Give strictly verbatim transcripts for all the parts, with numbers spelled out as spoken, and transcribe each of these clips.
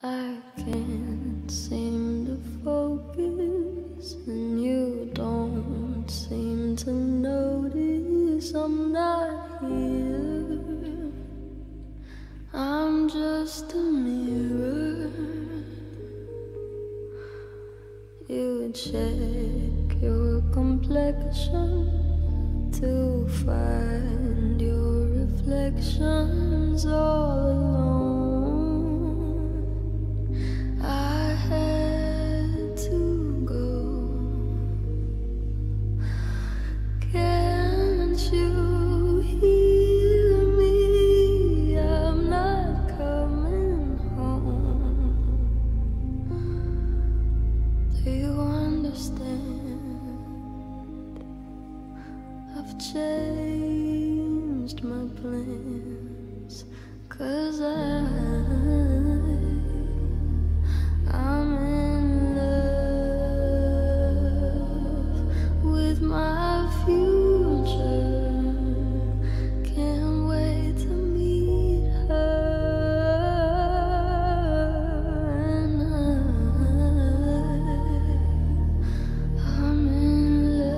I can't seem to focus, and you don't seem to notice I'm not here. I'm just a mirror. You check your complexion to find your reflections all alone. I had to go. Can't you hear me? I'm not coming home. Do you understand? I've changed my plans, 'cause I I'm in love with my future. Can't wait to meet her. And I, I'm in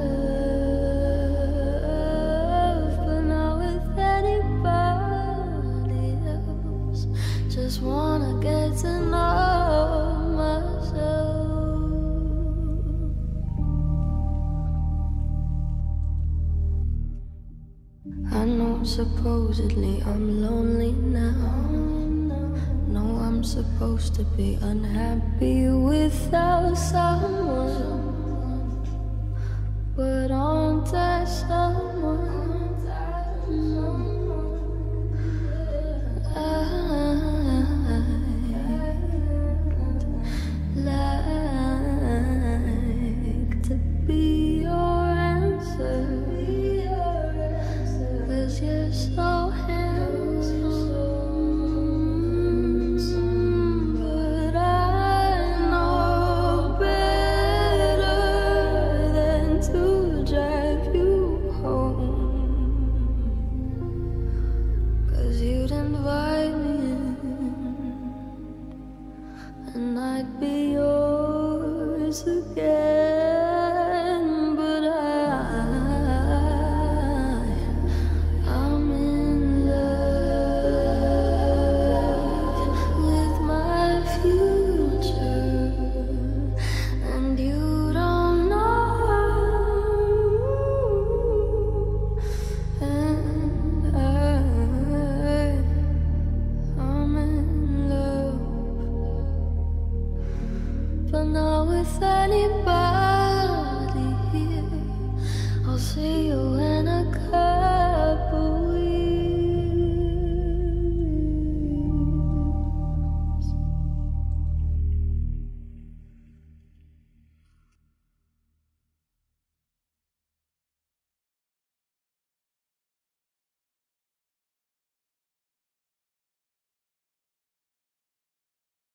love, but not with anybody else. Just wanna get to know myself. I know supposedly I'm lonely now. No, I'm supposed to be unhappy without someone, but aren't I someone? I'd like to be your answer, 'cause you're so